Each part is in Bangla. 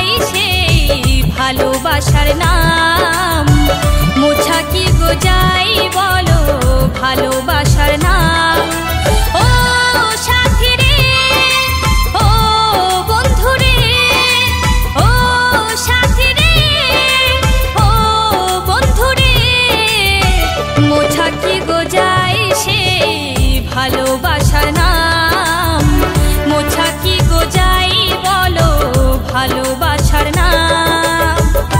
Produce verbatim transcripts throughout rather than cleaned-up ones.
গোজাই সেই ভালোবাসার নাম। মোছা কি গোজাই বলো ভালোবাসার নাম। ও সাথী রে, ও বন্ধু রে, ও সাথী রে, ও বন্ধু রে, মোছা কি গোজাই সেই ভালোবাসার নাম। মোছা কি গোজাই বলো ভালোবাসার নাম।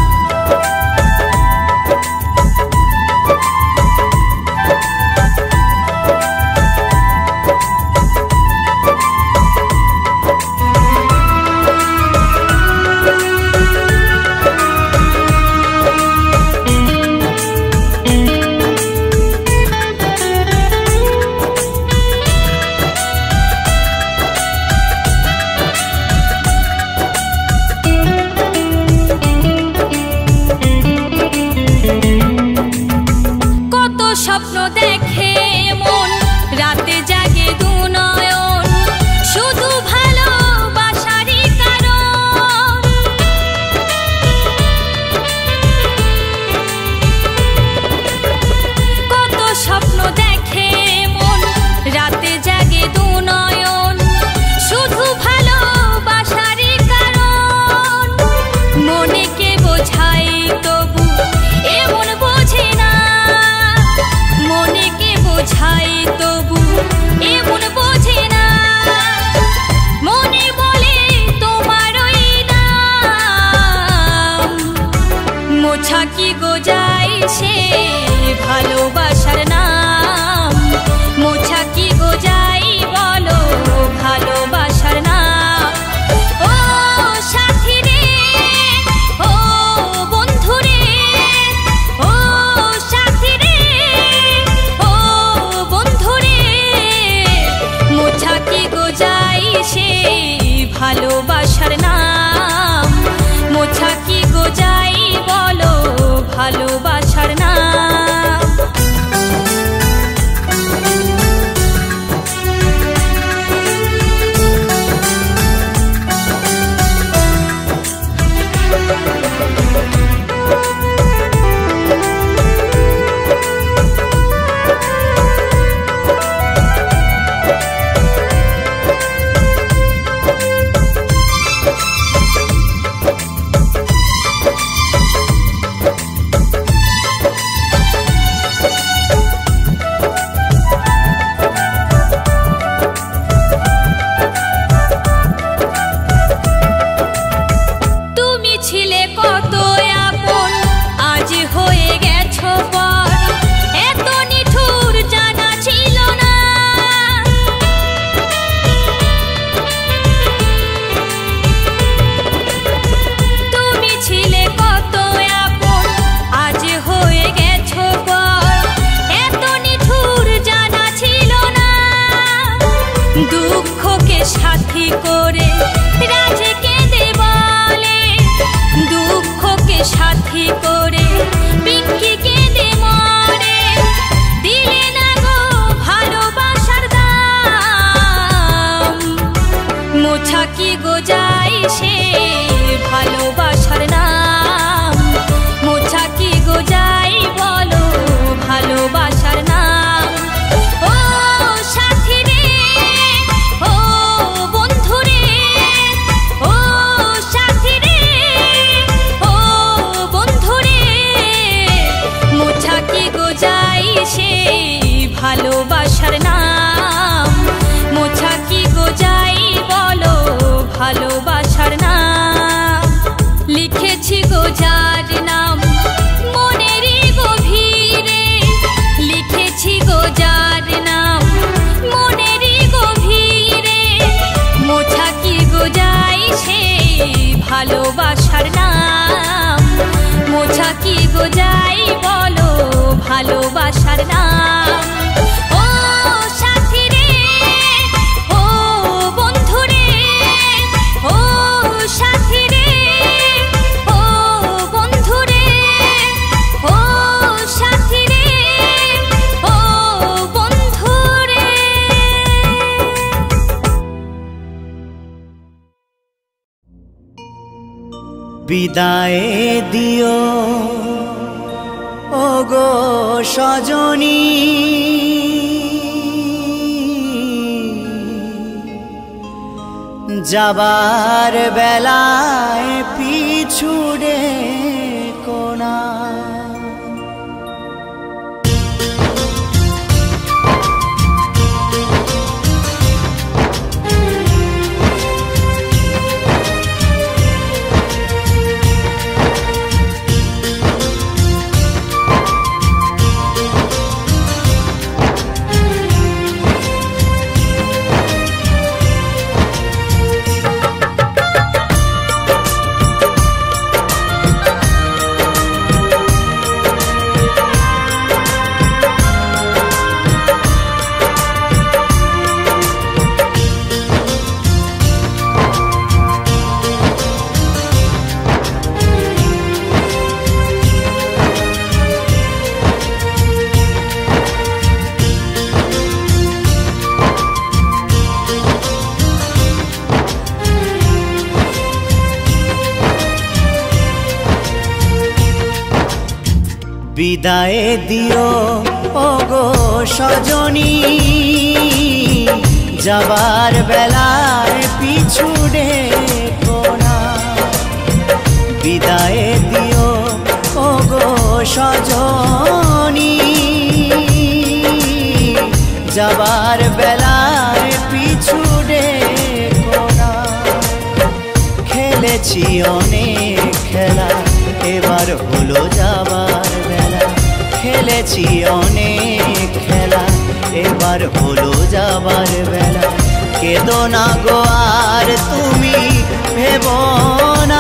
স্বপ্ন দেখে মন, রাতে জাগে দু নয়ন, শুধু ভালোবাসারই কারণ। কত স্বপ্ন দেখে মন, রাতে জাগে দু নয়ন, শুধু ভালোবাসারই কারণ। মনে কে বোঝাই তবু এমন বোঝে না, মনে কে বোঝাই তবু এমন বোঝে না। মনে বলে তোমার ওই নাম। মোছা কি গোজাই সে ভালোবাসার নাম। মোছা কি গোজাই বলো ভালোবাসার নাম। ও সাথী রে, ও বন্ধু রে, ও সাথী রে, ও বন্ধু রে, মোছা কি গোজাই সেই ভালোবাসার নাম। মোছা কি গোজাই বলো ভালোবাসার নাম। দুঃখকে সাথী করে রাজে কেঁদে বলে, দুঃখকে সাথী করে পিঙ্কি কেঁদে মরে। দিলে না গো ভালোবাসার দাম। মোছা কি গোজাই সে ভালোবাসার নাম। মোছা কি গোজাই বলো ভালোবাসার নাম। ও সাথী রে, ও বন্ধু রে, ও সাথী রে, ও বন্ধু রে, মোছা কি গোজাই সেই ভালোবাসার নাম। মোছা কি গোজাই বলো ভালোবাসার নাম। লিখেছি গোজার নাম মনেরই গভীরে, লিখেছি গোজার নাম মনেরই গভীরে। মোছা কি গোজাই সেই ভালোবাসার নাম। মোছা কি গোজাই বলো ভালোবাসার নাম। ও সাথী রে, ও বন্ধু রে, ও সাথী রে, ও বন্ধু রে, ও সাথী রে, ও বন্ধু রে। বিদায় দিও ওগো সজনী, যাবার বেলায় পিছু ডেকো না। বিদায় দিও ওগো সজনী, যাবার বেলায় পিছু ডেকো না। বিদায় দিও ওগো সজনী, যাবার বেলায় পিছু ডেকো না। খেলেছি অনেক খেলা, এবার হলো যাবার বেলা। খেলেছি অনেক খেলা, এবার হলো যাবার বেলা। কেঁদো না গো আর তুমি ভেবো না,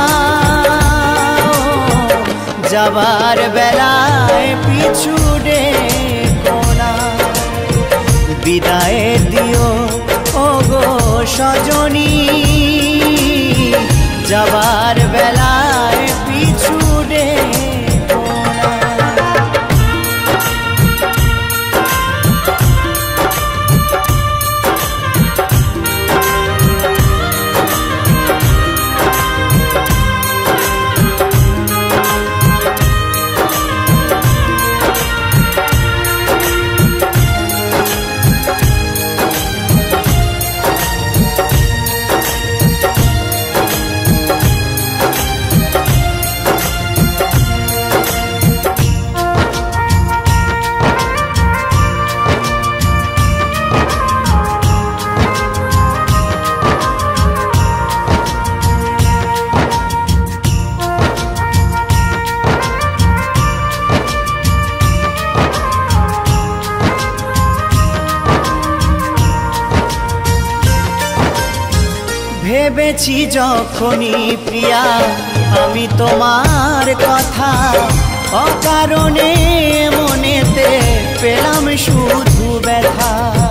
যাবার বেলায় পিছু ডেকো না। বিদায় দিও ওগো সজনী, যাবার বেলায় পিছু ডেকো না। ভেবেছি যখনই প্রিয়া আমি তোমার কথা, অকারণে মনেতে পেলাম শুধু ব্যথা।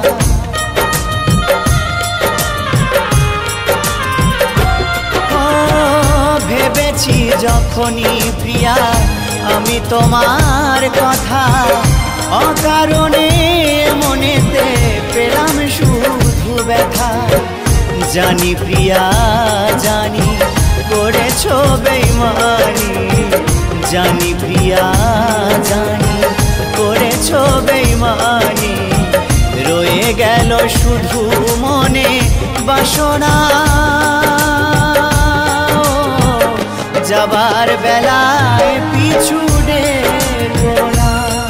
ও ভেবেছি যখনই প্রিয়া আমি তোমার কথা, অকারণে মনেতে পেলাম শুধু ব্যথা। জানি প্রিয়া জানি করেছো বেইমানি, জানি প্রিয়া জানি করেছো বেইমানি। রয়ে গেল শুধু মনে বাসনা, যাবার বেলায় পিছু ডেকো না।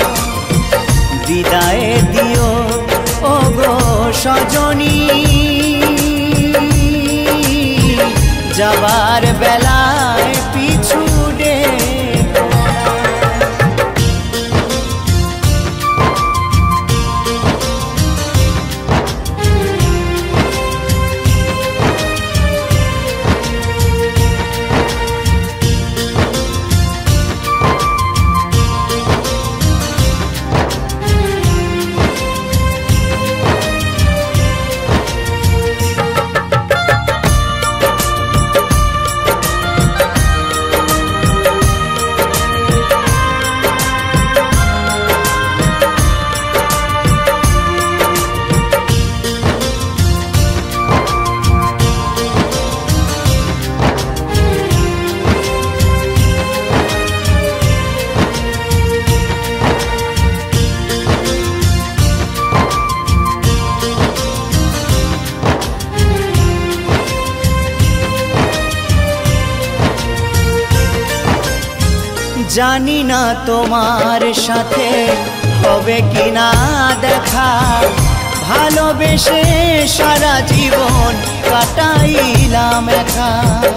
বিদায় দিও ওগো সজনী, যাবার বেলায় পিছু ডেকো না। জানি না তোমার সাথে হবে কিনা দেখা, ভালোবেসে সারা জীবন কাটাইলাম একা।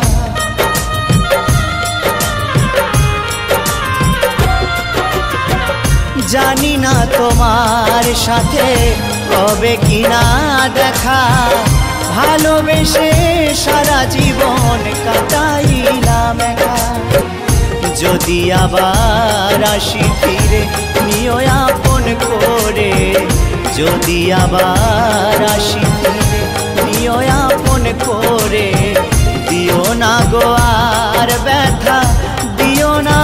জানি না তোমার সাথে হবে কিনা দেখা, ভালোবেসে সারা জীবন কাটাইলাম একা। যদি আবার আসি ফিরে নিও আপন করে, যদি আবার আসি ফিরে নিও আপন করে, দিও না গো আর ব্যথা দিও না।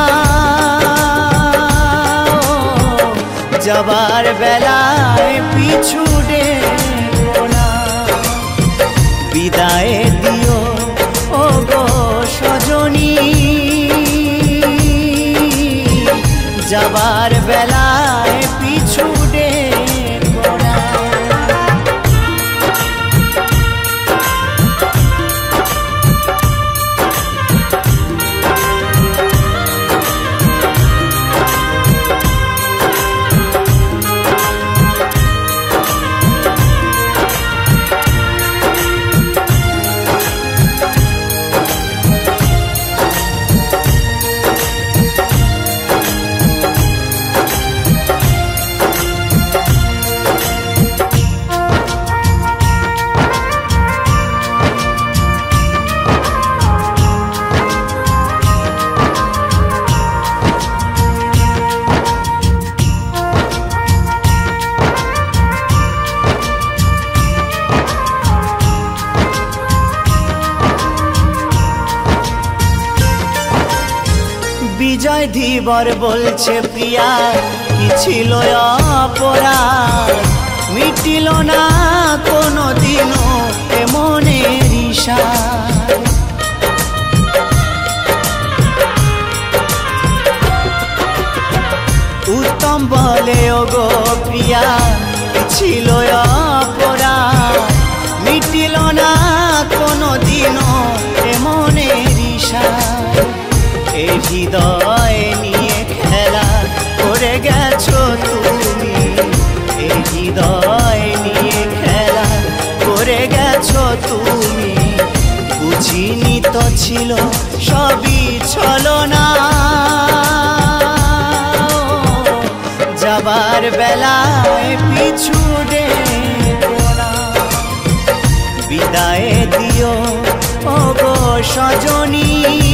যাবার বেলায় পিছু ডেকো না, বিদায় দিও ও গো সজনী। যাবার বেলায় পিছু ডেকো না। বিজয় ধীবর বলছে প্রিয়া কি ছিল অপরাধ, মিটিল না কোনো দিনও এ মনের ইশার। উত্তম বলে ও গো প্রিয়া কি ছিল অপরাধ, মিটিল না কোনো দিনও এ মনের ইশার। এই হৃদয় নিয়ে খেলা করে গেছো তুমি, এই হৃদয় নিয়ে খেলা করে গেছো তুমি। বুঝিনি তো ছিল সবই ছলনা, যাবার বেলায় পিছু ডেকো না, বিদায় দিও ও গো সজনী।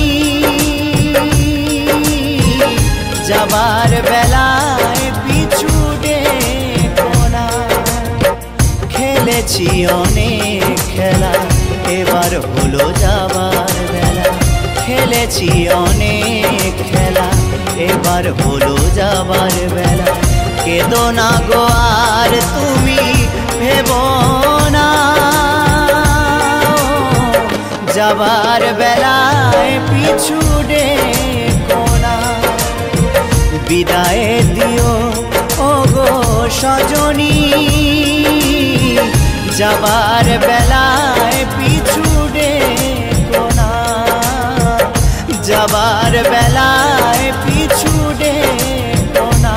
যাবার বেলায় পিছু ডেকো না। খেলেছি অনেক খেলা এবার হলো যাবার বেলা, খেলেছি অনেক খেলা এবার হলো যাবার বেলা। কেঁদো না গো আর তুমি ভেবো না, যাবার বেলায় পিছু ডেকো না, বিদায় দিও ও গো সজনী। যাবার বেলায় পিছু ডেকো না, যাবার বেলায় পিছু ডেকো না,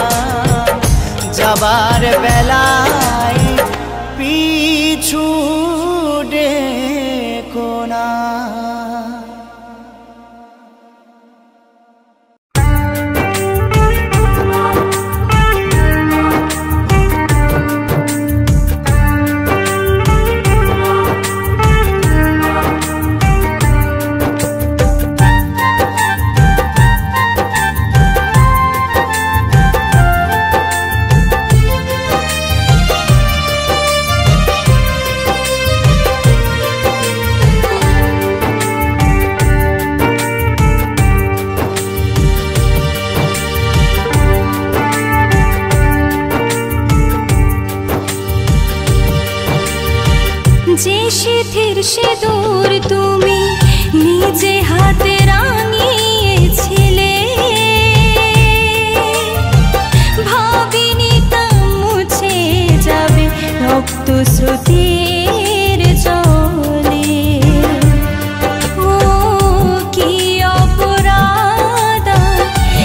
যাবার বেলায় পিছু ডেকো না। যে সিঁথির সিঁদুর তুমি নিজে হাতে রাঙিয়েছিলে, ভাবিনি তা মুছে যাবে রক্ত স্রোতের জলে। ও কি অপরাধ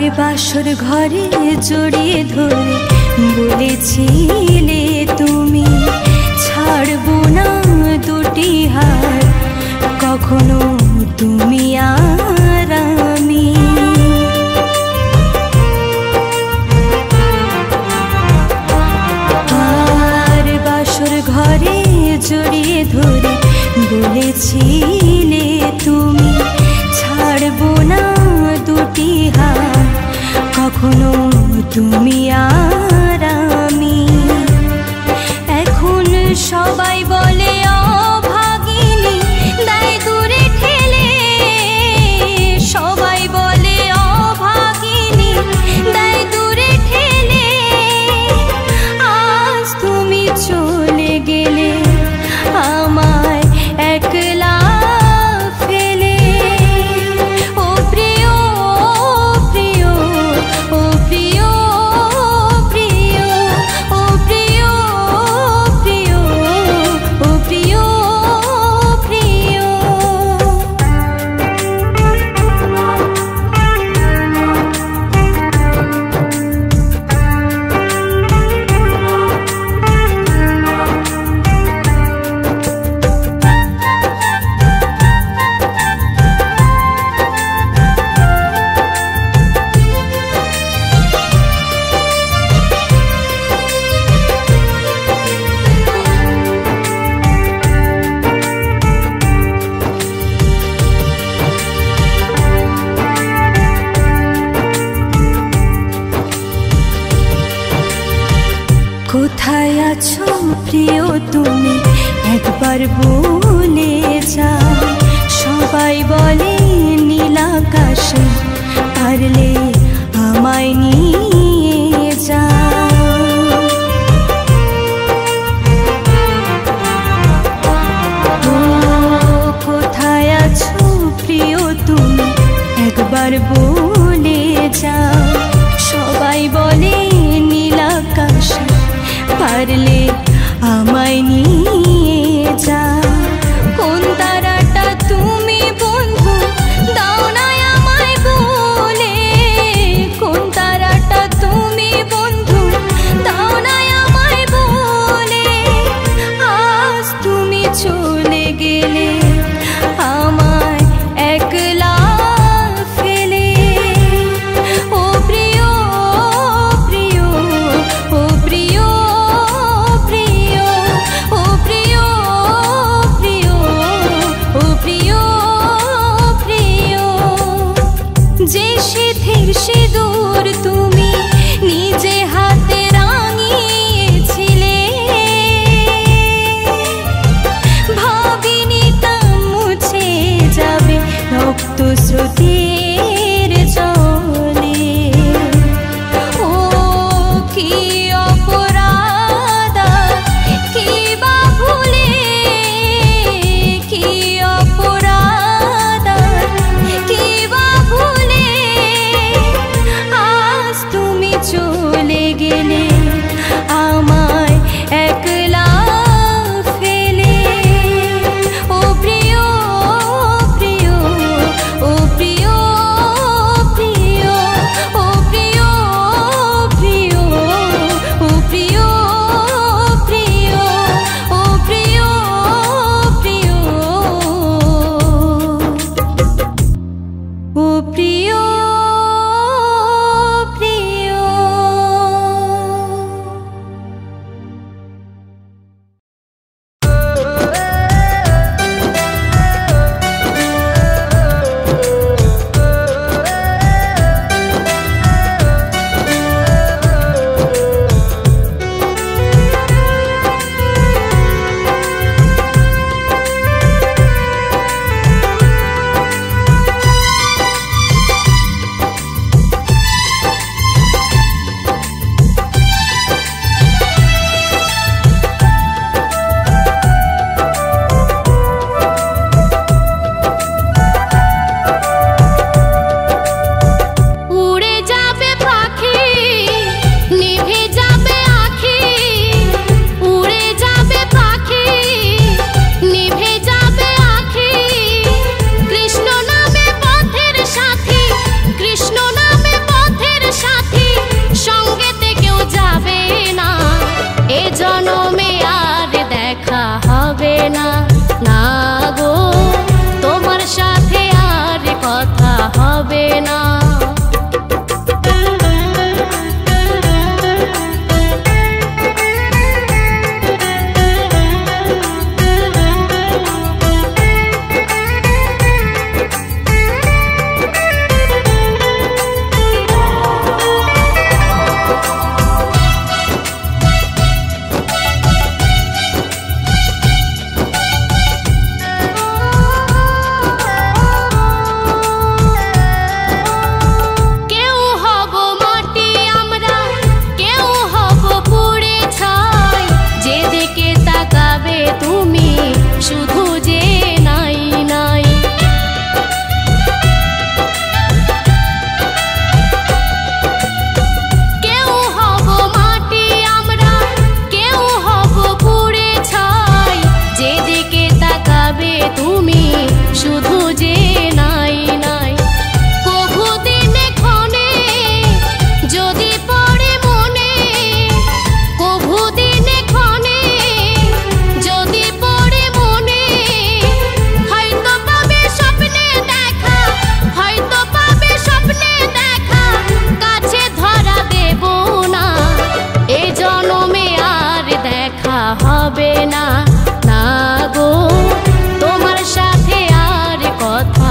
বাসর ঘরে জড়িয়ে ধরে বলেছিলে তুমি ছাড়বো না দুটি হাত কখনো তুমি আর আমি। আর বাসর ঘরে জড়িয়ে ধরে বলেছিলে তুমি ছাড়বো না দুটি হাত কখনো তুমি আর আমি। এখন সবাই বলে অভাগিনী দায় দূরে ঠেলে, সবাই বলে অভাগিনী দায় দূরে ঠেলে। আজ তুমি চলে গেলে আমায় একলা ফেলে। ও প্রিয় প্রিয় ও প্রিয় প্রিয় ও প্রিয় প্রিয় ও প্রিয় প্রিয়। কোথায় আছো প্রিয় তুমি একবার বলে যাও। সবাই বলে নীল আকাশে পারলে আমায় নিয়ে যাও। ও কোথায় আছো প্রিয় তুমি একবার বলে যাও। সবাই বলে নীল আকাশে পারলে আমায় নিয়ে যাও। কোন তারাটা তুমি বন্ধু দাও না আমায় বলে, কোন তারাটা তুমি বন্ধু দাও না আমায় বলে। আজ তুমি চলে গেলে আমায় একলা ফেলে। ও প্রিয় প্রিয় ও প্রিয় প্রিয় ও প্রিয় প্রিয় ও প্রিয় প্রিয়। যে সিঁথির সিঁদুর তুমি নিজে হাতে রাঙিয়েছিলে, ভাবিনি তা মুছে যাবে রক্ত স্রোতের জলে। ও কি অপরাধ কি বা ভুলে, কি অপরাধ কি বা ভুলে। আজ তুমি চলে গেলে আমায় একলা ফেলে। ও প্রিয় প্রিয় ও প্রিয়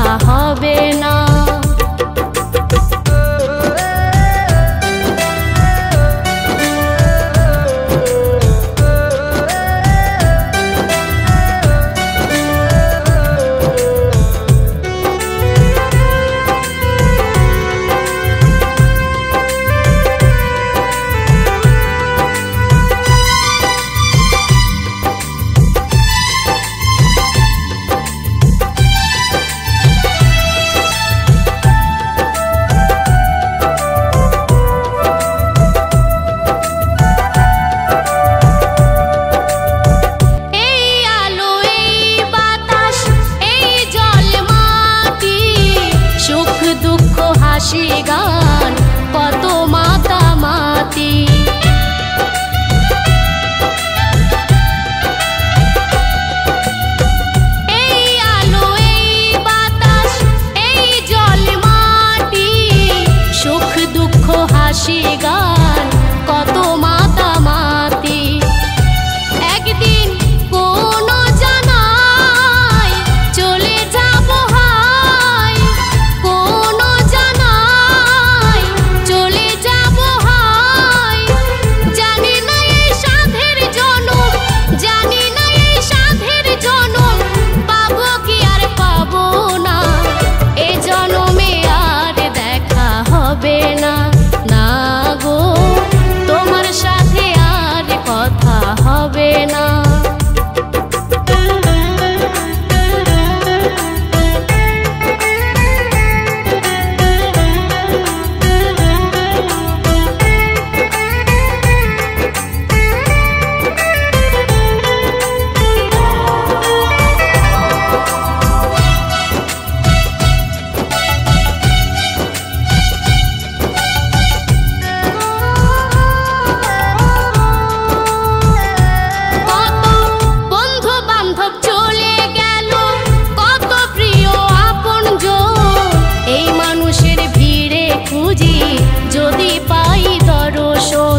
হবে না। হাসি গান কত মাতামাতি, এই আলো এই বাতাস এই জল মাটি, সুখ দুঃখ হাসি গান কত মাতামাতি। একদিন কোন জানাই চলে যাব হায়, কোন জানাই চলে যাব হায়, জানি না এই সাধের জনম, জানি না এই সাধের জনম পাবো কি আর পাবো না, এ জনমে আর দেখা হবে না। না গো তোমার সাথে আর কথা হবে না। যদি পাই দর্শন,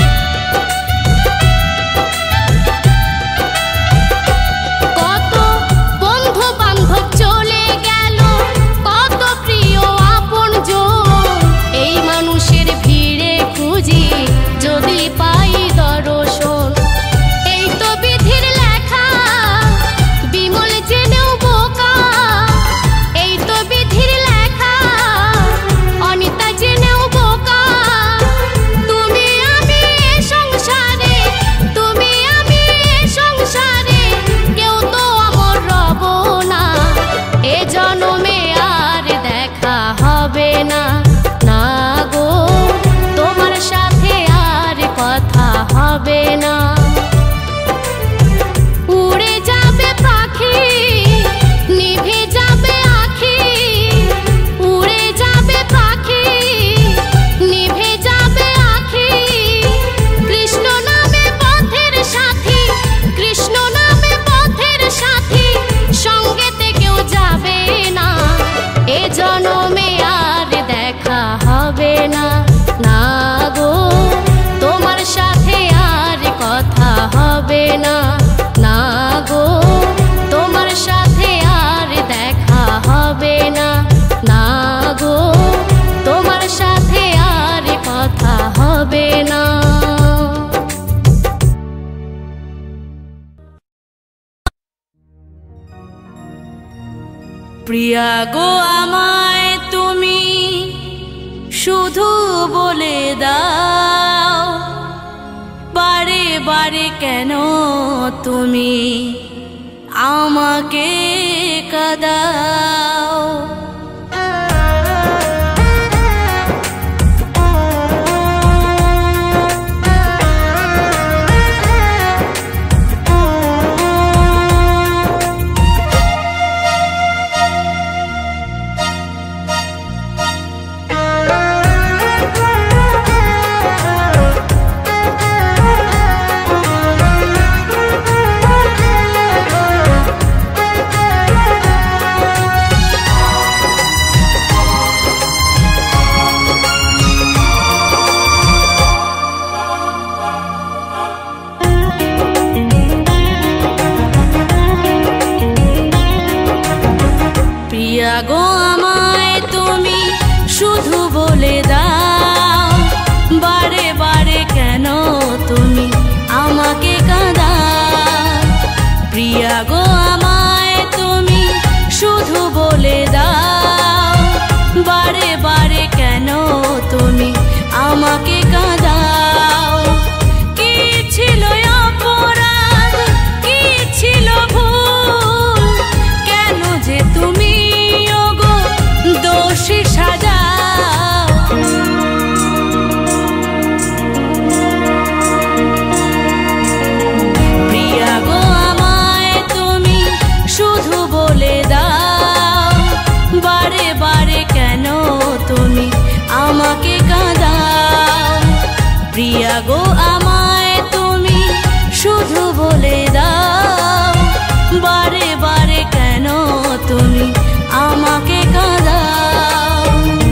কত বন্ধু বান্ধব চলে গেল, কত প্রিয় আপনজন, এই মানুষের ভিড়ে খুঁজি যদি পাই দর্শন। এই তো বিধির লেখা বিমল জেনেও বোকা, এই তো বিধির লেখা অনিতা জেনেও বোকা, তুমি আমি এ সংসারে, তুমি আমি এ সংসারে কেউ তো আমর রব না, এ জনমে আর দেখা হবে না। না গো তোমার সাথে আর কথা হবে না। উড়ে যাবে পাখি নিভে যাবে আখি, উড়ে যাবে পাখি নিভে যাবে আখি, কৃষ্ণ নামে পথের সাথী, কৃষ্ণ নামে পথের সাথী সঙ্গেতে কেউ যাবে না, এ জনমে আর দেখা হবে না। না গো তোমার সাথে আর কথা হবে না। না গো তোমার সাথে আর দেখা হবে না। না গো তোমার সাথে আর কথা হবে না। প্রিয়া গো আমায় তুমি শুধু বলে দাও, বারে বারে কেন তুমি আমাকে কাঁদাও। গো আমায় তুমি শুধু বলে দাও, বারে বারে কেন তুমি আমাকে কাঁদাও। প্রিয়া গো আমায় তুমি শুধু বলে দাও, বারে বারে কেন তুমি আমাকে কাঁদাও। কি ছিল অপরাধ, কি ছিল ভুল, কেন যে তুমি ওগো দোষী সাজাও। প্রিয়া গো আমায় তুমি শুধু বলে দাও, বারে বারে কেন তুমি আমাকে কাঁদাও। প্রিয়া গো আমায় তুমি শুধু বলে দাও, বারে বারে কেন তুমি আমাকে কাঁদাও।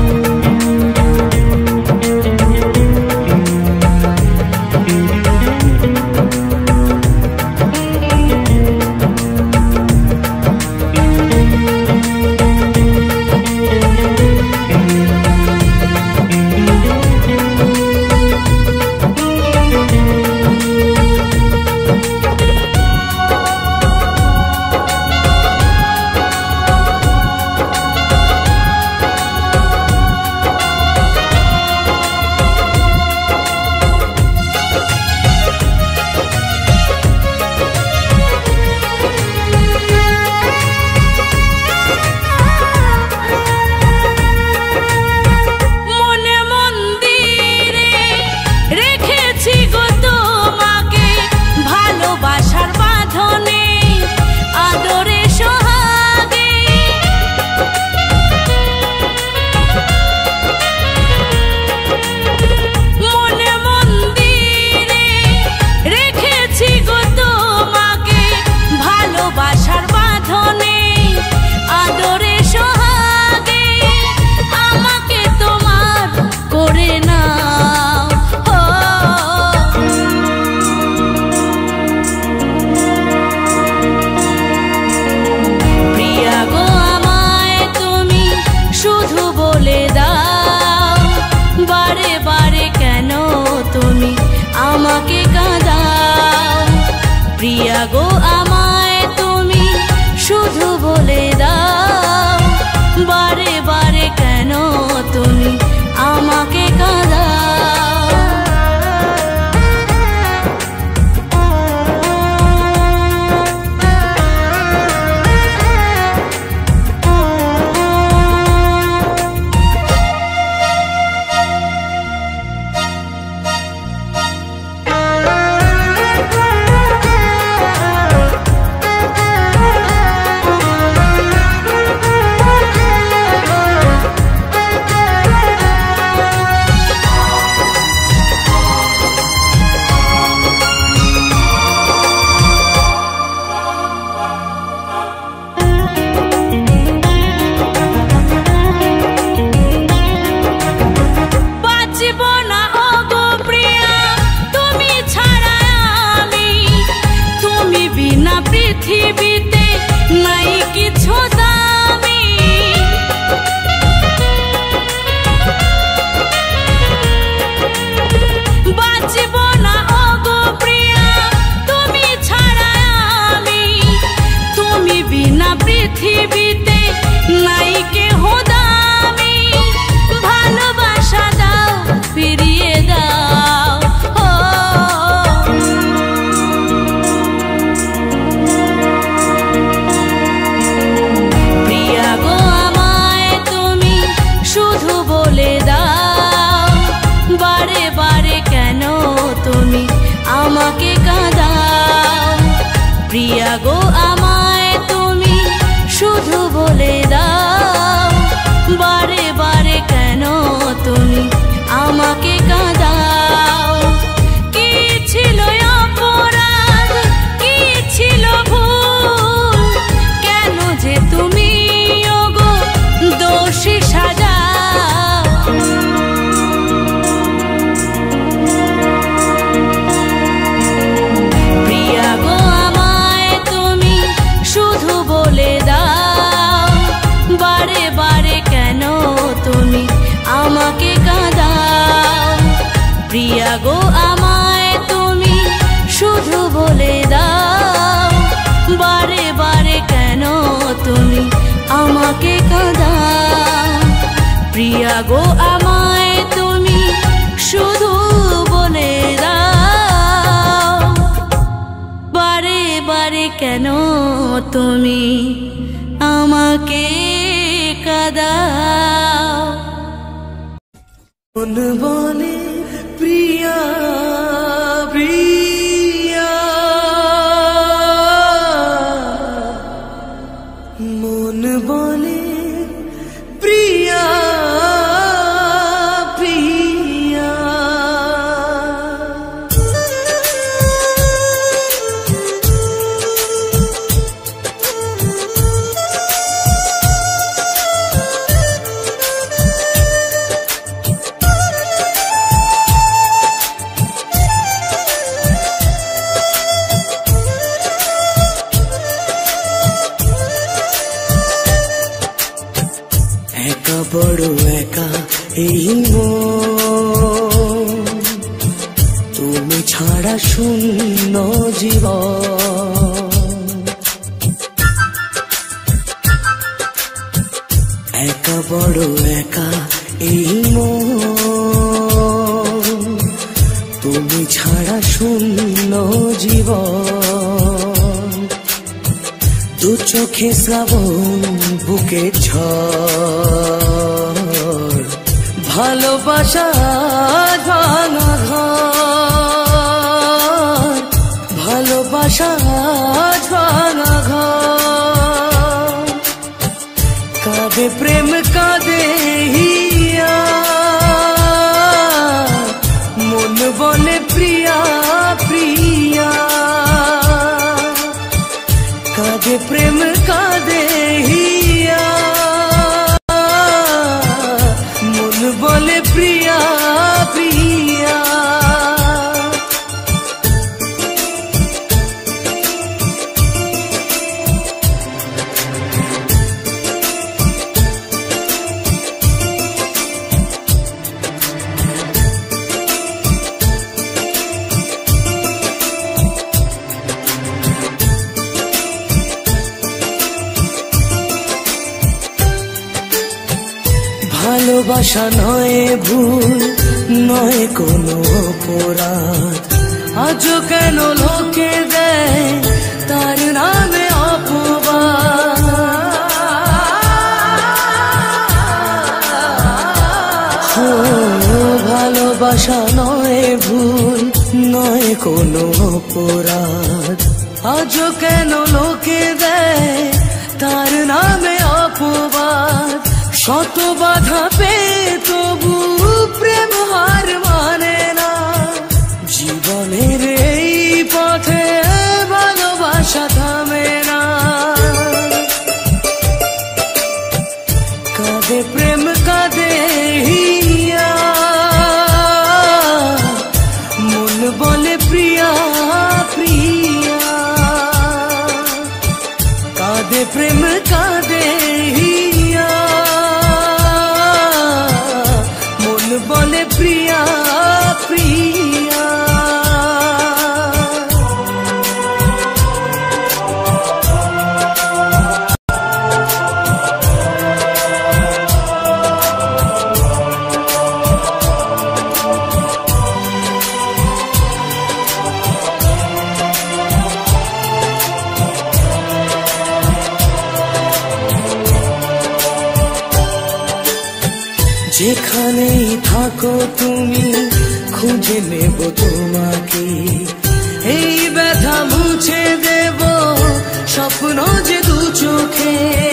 প্রিয়া গো আমায় তুমি শুধু বলে দাও, বারে বারে কেন তুমি আমাকে কাঁদাও। পৃথিবীতে নাই কিছু দামি, বাঁচব না ওগো প্রিয়া তুমি ছাড়া আমি, তুমি বিনা পৃথিবীতে নাই কেহ দামি। ভালোবাসা দাও ফিরিয়ে দাও, আমাকে কাঁদাও। প্রিয়া গো আমায় তুমি শুধু বলে দাও, বারে বারে কেন তুমি আমাকে কাঁদাও। কি ছিল অপরাধ, কি ছিল ভুল, কেন যে তুমি ওগো দোষী সাজাও। প্রিয়া গো আমায় তুমি আমাকে কাঁদাও। প্রিয়া গো আমায় তুমি শুধু বলে দাও, বারে বারে কেন তুমি আমাকে কাঁদাও। প্রিয়া গো আমায় তুমি শুধু বলে দাও, বারে বারে কেন তুমি আমাকে কাঁদাও। মন বলে প্রিয়া প্রিয়া, মন বলে প্রিয়া প্রিয়া। একা বড় একা এই মন, তুমি ছাড়া শূন্য জীবন। একা বড় একা এই মন, তুমি ছাড়া শূন্য জীবন। দু চোখে শ্রাবণ বুকে ঝড়, ভালোবাসা ভাঙা ঘর, ভালোবাসা ভাঙা ঘর। কাঁদে প্রেম কাঁদে হিয়া, মন বলে প্রিয়া প্রিয়া। কাঁদে প্রেম কাঁদে হিয়া, মন বলে প্রিয়া প্রিয়া। ভালোবাসা নয় ভুল, নয় কোনো অপরাধ, আজও কেন লোকে দেয় তার নামে অপবাদ। ও ভালোবাসা নয় ভুল, নয় কোনো অপরাধ, আজও কেন লোকে দেয় তার নামে অপবাদ। শত বাধা পেয়ে তবু প্রেম হার মানে না, জীবনের এই পথে ভালোবাসা থামে না। কাঁদে প্রেম কাঁদে হিয়া, মন বলে প্রিয়া প্রিয়া। কাঁদে প্রেম কাঁদে হিয়া, বলে প্রিয়া প্রিয়া। যেখানেই থাকো তুমি খুঁজে নেব তোমাকে, এই ব্যথা মুছে দেব স্বপ্ন যে দু চোখে।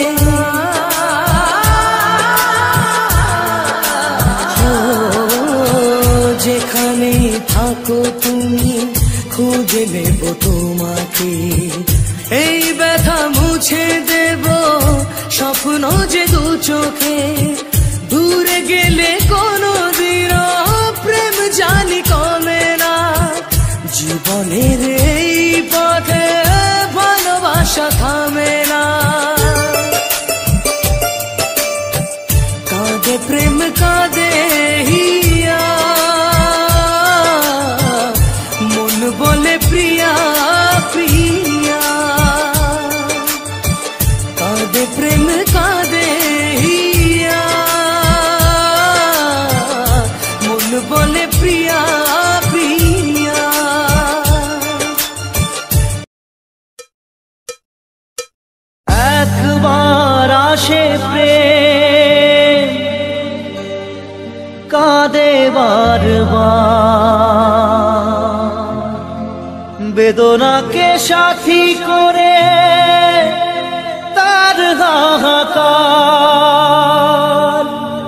যেখানেই থাকো তুমি খুঁজে নেব তোমাকে, এই ব্যথা মুছে দেব স্বপ্ন যে দু চোখে। দূরে গেলে কোনো দিন প্রেম জানি কমে না, জীবনের এই পথে ভালোবাসা থামে না। কাঁদে প্রেম কাঁদে হিয়া, মন বলে প্রিয়া প্রিয়া, কাঁদে প্রেম কাঁদে হিয়া, মন বলে প্রিয়া প্রিয়া। একবার আসে প্রেম কাঁদে বারবার, বেদনাকে সাথী করে তার হাহাকার।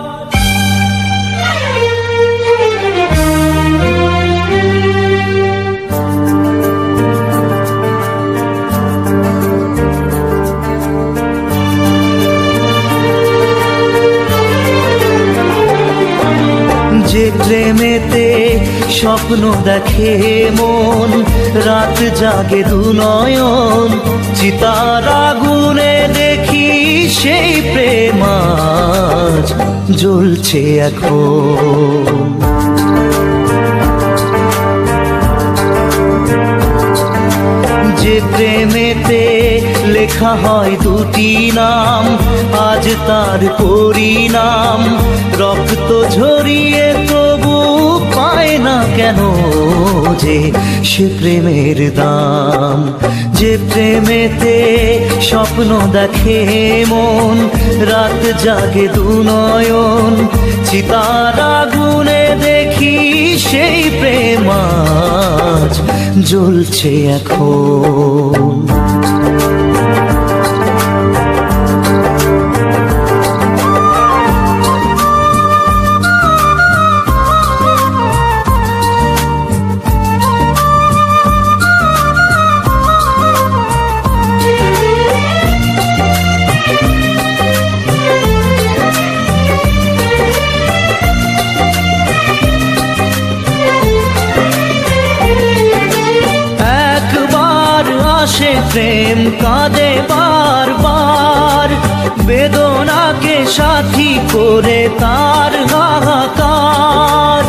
যে প্রেমেতে স্বপ্ন দেখে মন, রাত জাগে দু নয়ন, চিতার আগুনে দেখি সেই প্রেম আজ জ্বলছে এখন। যে প্রেমেতে লেখা হয় দুটি নাম, আজ তার পরিণাম রক্ত ঝরিয়ে তবু পায় না কেন যে সে প্রেমের দাম। যে প্রেমেতে স্বপ্ন দেখে মন, রাত জাগে দু নয়ন, চিতার আগুনে দেখি সেই প্রেম আজ জ্বলছে এখন। প্রেম কাঁদে বারবার, বেদনাকে সাথী করে তার হাহাকার।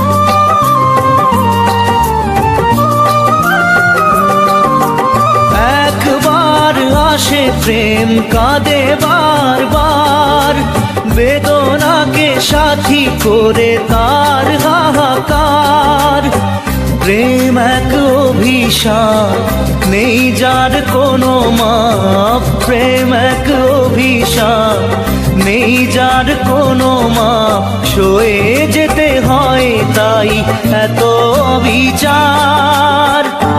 একবার আসে প্রেম কাঁদে বারবার, বেদনাকে সাথী করে তার হাহাকার। প্রেম এক অভিশাপ, নেই যার কোনো মাপ। প্রেম এক অভিশাপ, নেই যার কোনো মাপ। সয়ে যেতে হয় তাই এত বিচার।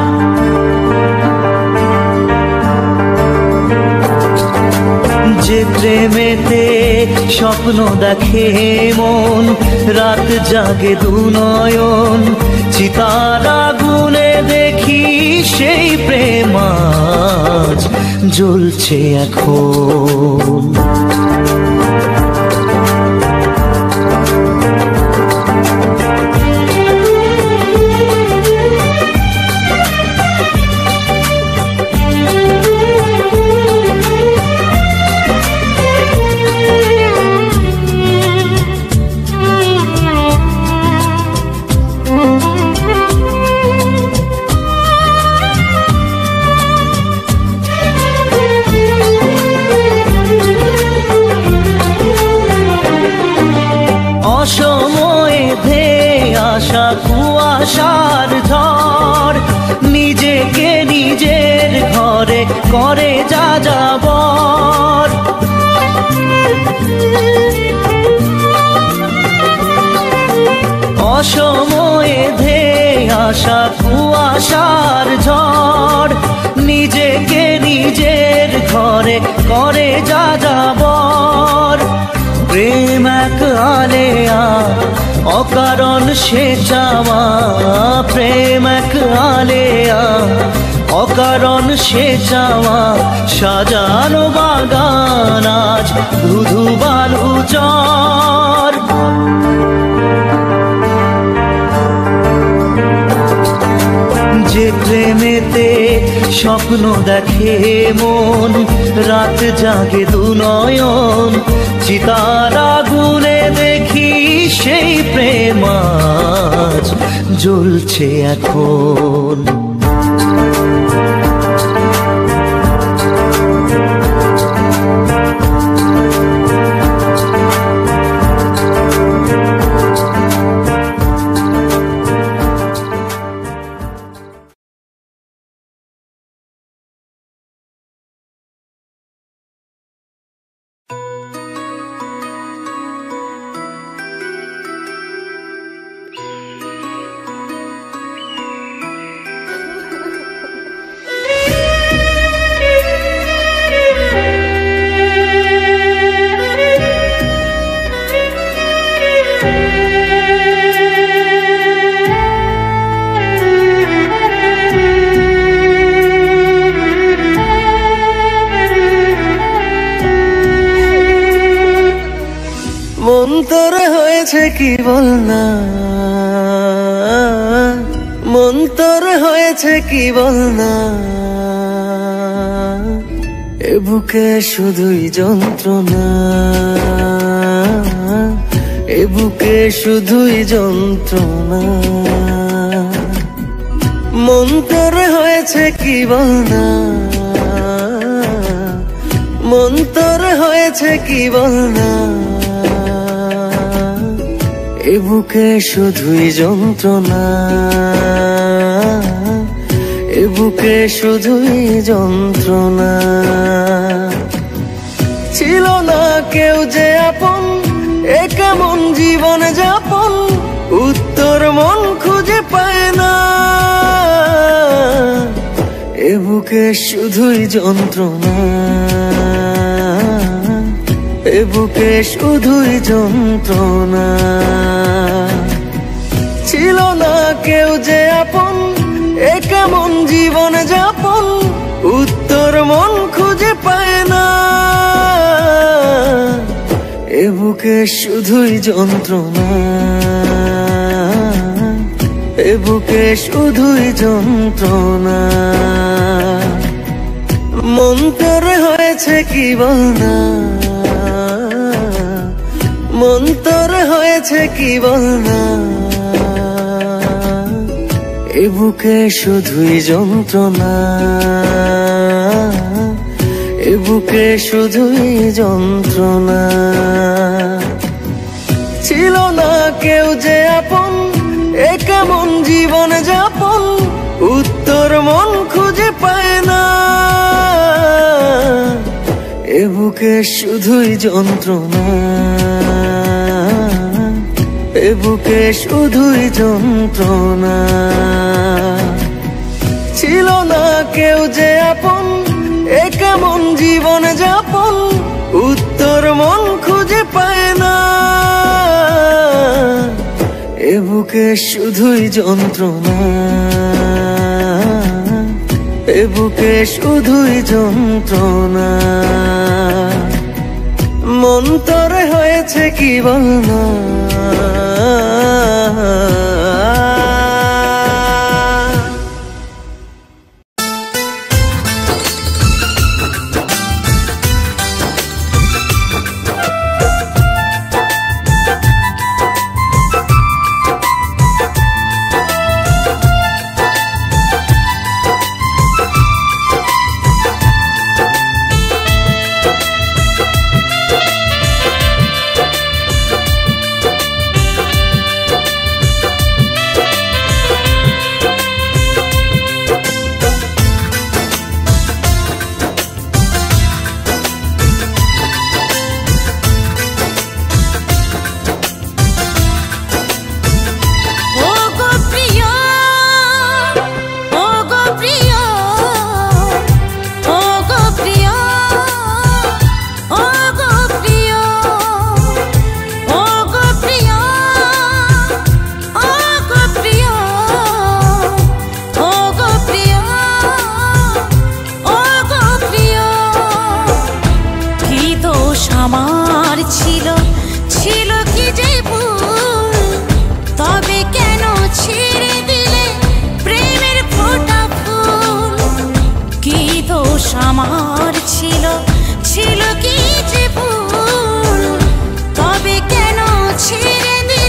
যে প্রেমেতে স্বপ্ন দেখে মন, রাত জাগে দু নয়ন, চিতার আগুনে দেখি সেই প্রেম আজ জ্বলছে এখন। অসময়ে ধেয়ে আসা কুয়াশার ঝড়, নিজেকে নিজের ঘরে করে যা যাবর। অসময়ে ধেয়ে আসা কুয়াশার ঝড়, নিজেকে নিজের ঘরে করে যা যাবর। প্রেম এক আলেয়া, অকারণ সে চাওয়া। প্রেম এক আলেয়া, অকারণ সে চাওয়া। সাজানো বাগান আজ ধুধু বালু চর। যে প্রেমেতে স্বপ্ন দেখে মন, রাত জাগে দু নয়ন, চিতার আগুনে দেখি সেই প্রেম আজ জ্বলছে এখন। মন তোর হয়েছে কি বল না, মন তোর হয়েছে কি বল না, এ বুকে শুধুই যন্ত্রণা, এ বুকে শুধুই যন্ত্রণা। মন তোর হয়েছে কি বল না, মন তোর হয়েছে কি বল না, এ বুকে শুধুই যন্ত্রণা, এ বুকে শুধুই যন্ত্রণা। ছিল না কেউ যে আপন, এ কেমন জীবন যাপন, উত্তর মন খুঁজে পায় না, এ বুকে শুধুই যন্ত্রণা, এ বুকে শুধুই যন্ত্রণা। ছিল না কেউ যে আপন, এ কেমন জীবন যাপন, উত্তর মন খুঁজে পায় না, এ বুকে শুধুই যন্ত্রণা, এ বুকে শুধুই যন্ত্রণা। মন তোর হয়েছে কি বল না, মন তোর হয়েছে কি বল না, এ বুকে শুধুই যন্ত্রণা, এ বুকে শুধুই যন্ত্রণা। ছিল না কেউ যে আপন, এ কেমন জীবন যাপন, উত্তর মন খুঁজে পায় না, এ বুকে শুধুই যন্ত্রণা, এ বুকে শুধুই যন্ত্রণা। ছিল না কেউ যে আপন, এ কেমন জীবন যাপন, উত্তর মন খুঁজে পায় না, এ বুকে শুধুই যন্ত্রণা, এ বুকে শুধুই যন্ত্রণা। মন তোর হয়েছে কি বল না, আমার ছিল ছিল কি যে ভুল, তবে কেন ছেড়ে দিলে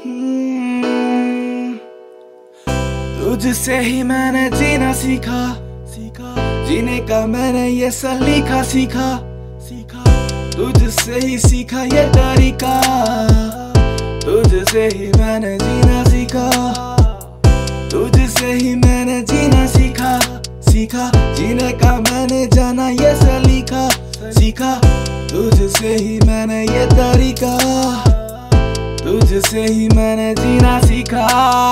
तुझसे ही मैंने जीना सीखा सीखा जीने का मैंने ये सलीका सीखा सीखा तुझसे ही सीखा ये तरीका तुझसे ही मैंने जीना सीखा तुझसे ही मैंने जीना सीखा सीखा जीने का मैंने जाना ये सलीका सीखा तुझसे ही मैंने ये तरीका तुझसे ही मैंने जीना सीखा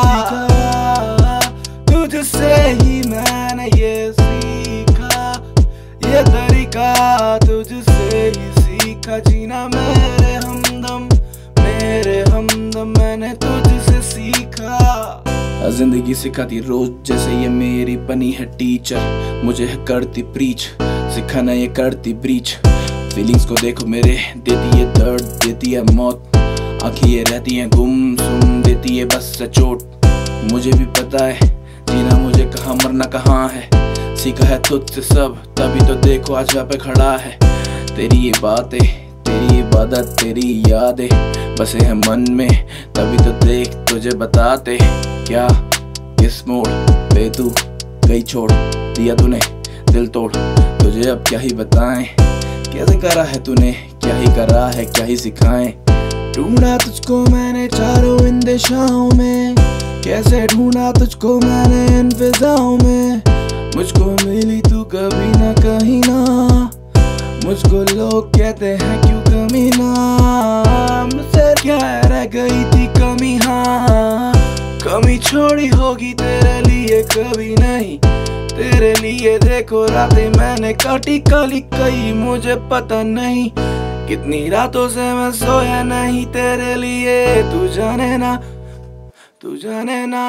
तुझसे ही मैंने ये सीखा ये तरीका तुझसे ही सीखा जीना मेरे हमदम मेरे हमदम मैंने तुझसे सीखा। जिंदगी सिखाती रोज जैसे ये मेरी बनी है टीचर मुझे है करती प्रीच सिखाना ये करती ब्रीच फीलिंग्स को देखो मेरे देती है दर्द देती है मौत आँखें ये रहती हैं गुमसुम देती है बस चोट मुझे भी पता है जीना मुझे कहाँ मरना कहाँ है सीखा है तुझसे सब तभी तो देखो आज यहाँ पे खड़ा है तेरी ये बातें तेरी इबादत तेरी यादें बसे हैं मन में तभी तो देख तुझे बताते क्या किस मोड़ पे तू गई छोड़ दिया तूने दिल तोड़ तुझे अब क्या ही बताएं कैसे करा है तूने क्या ही करा है क्या ही सिखाएं ढूंढा तुझको मैंने चारों इन दिशाओं में कैसे ढूंढा तुझको मैंने इन फिजाओं में मुझको मिली तू कभी ना कहीं ना मुझको लोग कहते हैं क्यों कमी ना मुझसे क्या रह गई थी कमी हाँ कमी छोड़ी होगी तेरे लिए कभी नहीं तेरे लिए देखो रातें मैंने काटी काली कई मुझे पता नहीं कितनी रातों से मैं सोया नहीं तेरे लिए तू जाने ना तू जाने ना।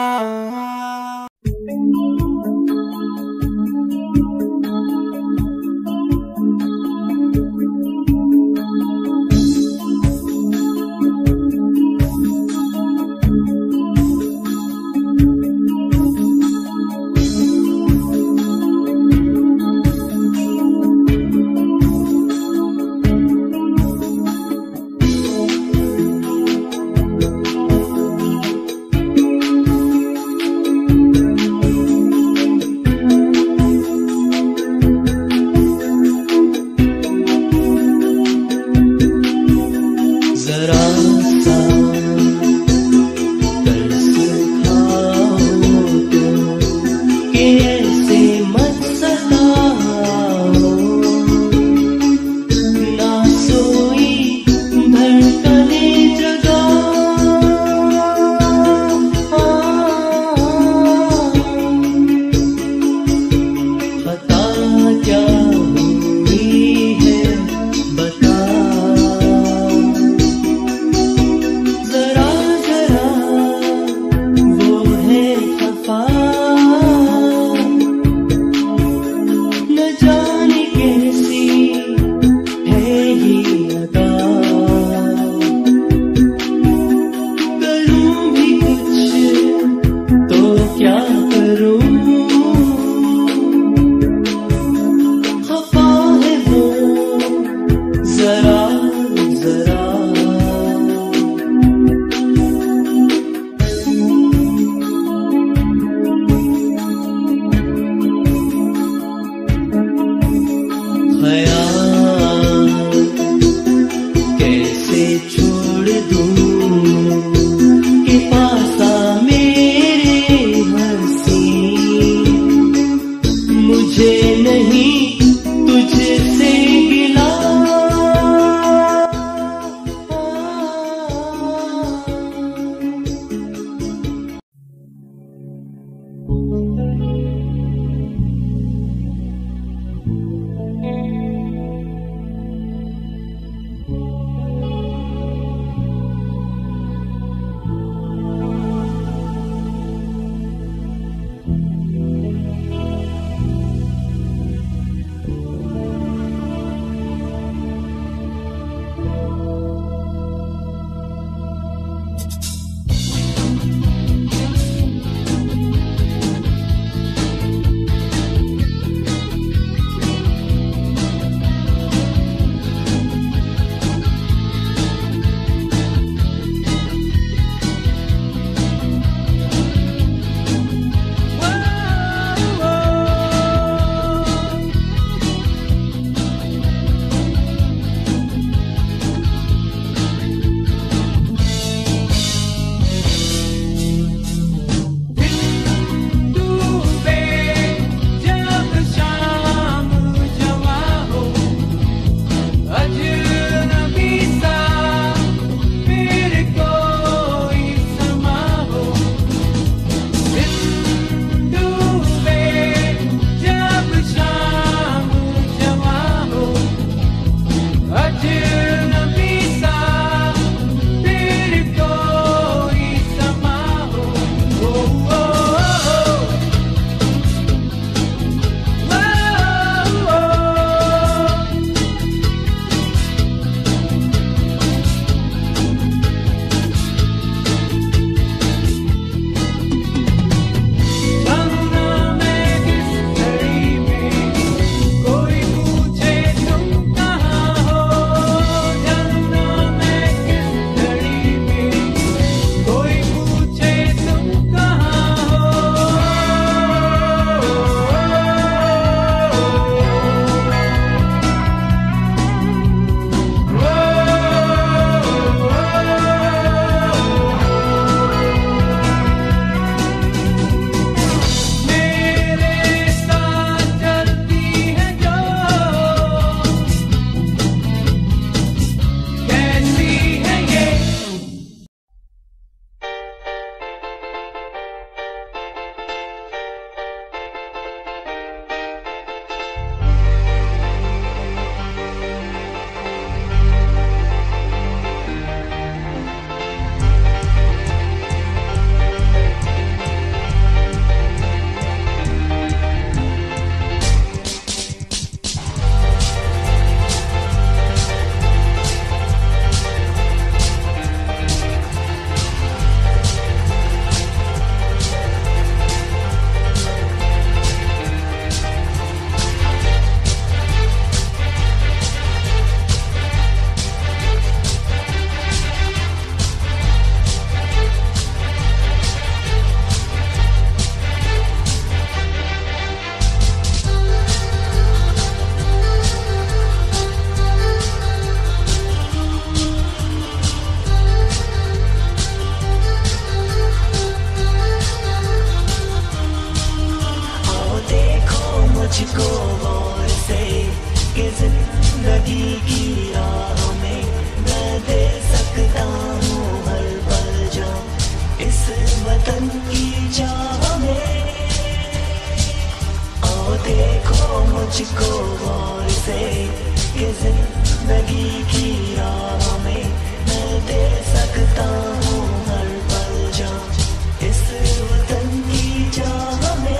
मुझको और से कि जिंदगी की राह में मैं दे सकता हूँ हर पल जा इस वतन की चाह में।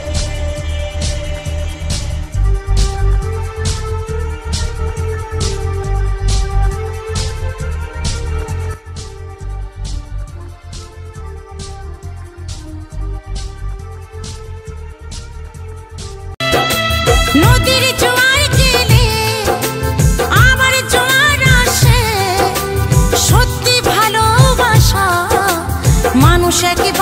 নদীর জোয়ার গেলে আবার জোয়ার আসে, সত্যি ভালোবাসা মানুষ এক